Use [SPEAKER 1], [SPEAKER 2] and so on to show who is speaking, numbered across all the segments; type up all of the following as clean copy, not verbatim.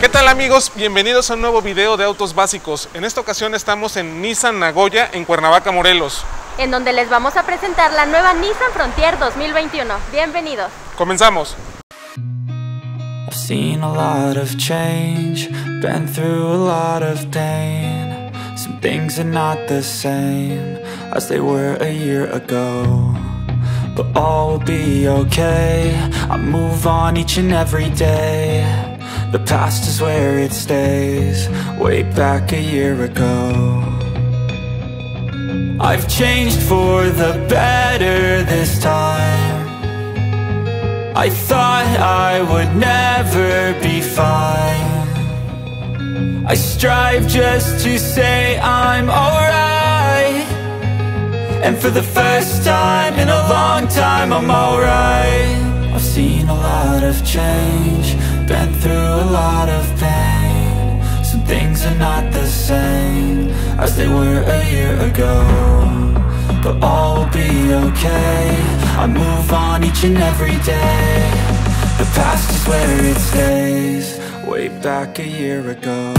[SPEAKER 1] ¿Qué tal amigos? Bienvenidos a un nuevo video de autos básicos. En esta ocasión estamos en Nissan Nagoya, en Cuernavaca, Morelos.
[SPEAKER 2] En donde les vamos a presentar la nueva Nissan Frontier 2021. Bienvenidos.
[SPEAKER 1] Comenzamos.
[SPEAKER 3] I've seen a lot of change, been through a lot of pain. Some things are not the same as they were a year ago, but all will be okay. I move on each and every day. The past is where it stays, way back a year ago. I've changed for the better this time. I thought I would never be fine. I strive just to say I'm alright, and for the first time in a long time I'm alright. I've seen a lot of change, been through a lot of pain. Some things are not the same as they were a year ago, but all will be okay. I move on each and every day. The past is where it stays, way back a year ago.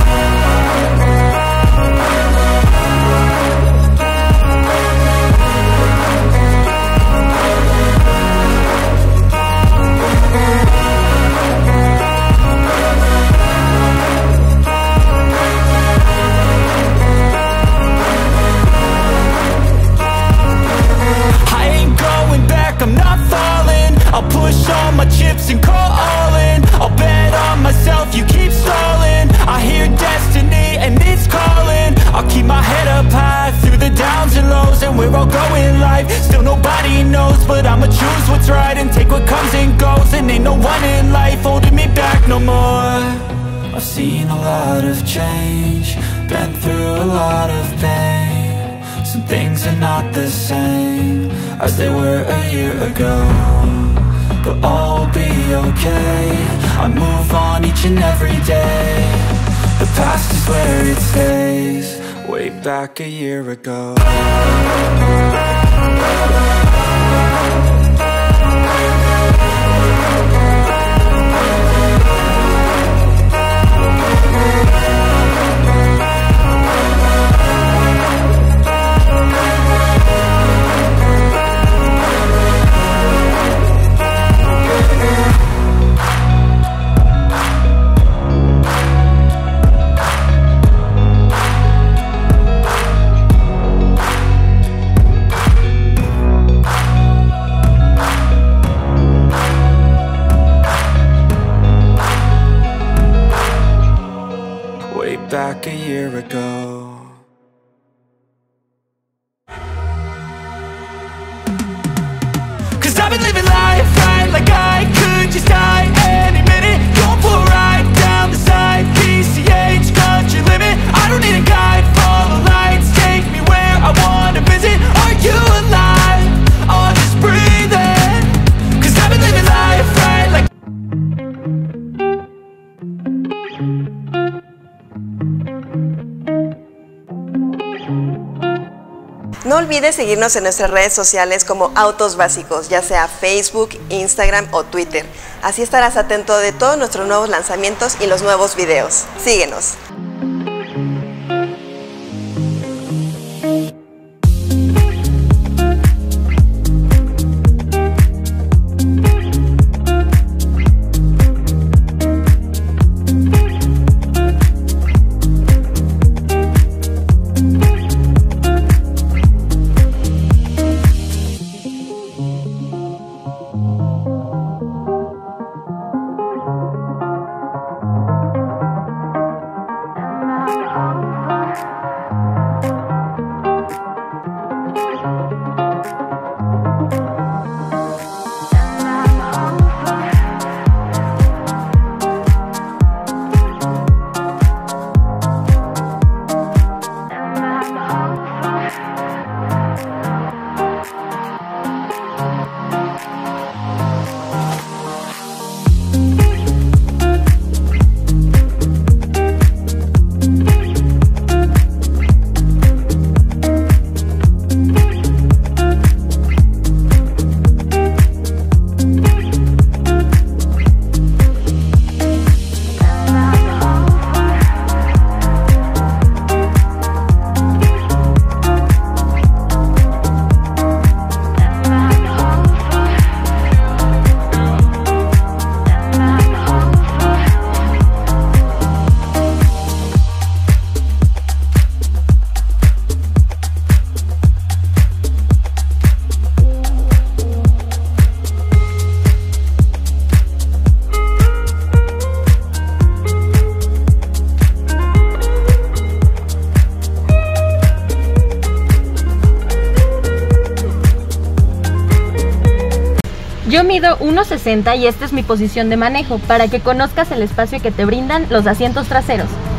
[SPEAKER 3] I'm not falling, I'll push all my chips and call all in. I'll bet on myself, you keep stalling. I hear destiny and it's calling. I'll keep my head up high through the downs and lows, and we're all going life. Still nobody knows, but I'ma choose what's right and take what comes and goes. And ain't no one in life holding me back no more. I've seen a lot of change, been through a lot of pain. Some things are not the same as they were a year ago, but all will be okay. I move on each and every day. The past is where it stays, way back a year ago. Back a year ago. Cause I've been living life right like I could just die any minute. Going for a ride down the side, PCH, country limit. I don't need a guide, follow lights, take me where I wanna visit. Are you alive? Or just breathing? Cause I've been living life right like.
[SPEAKER 4] No olvides seguirnos en nuestras redes sociales como Autos Básicos, ya sea Facebook, Instagram o Twitter. Así estarás atento de todos nuestros nuevos lanzamientos y los nuevos videos. Síguenos.
[SPEAKER 2] mido 1.60 y esta es mi posición de manejo, para que conozcas el espacio que te brindan los asientos traseros.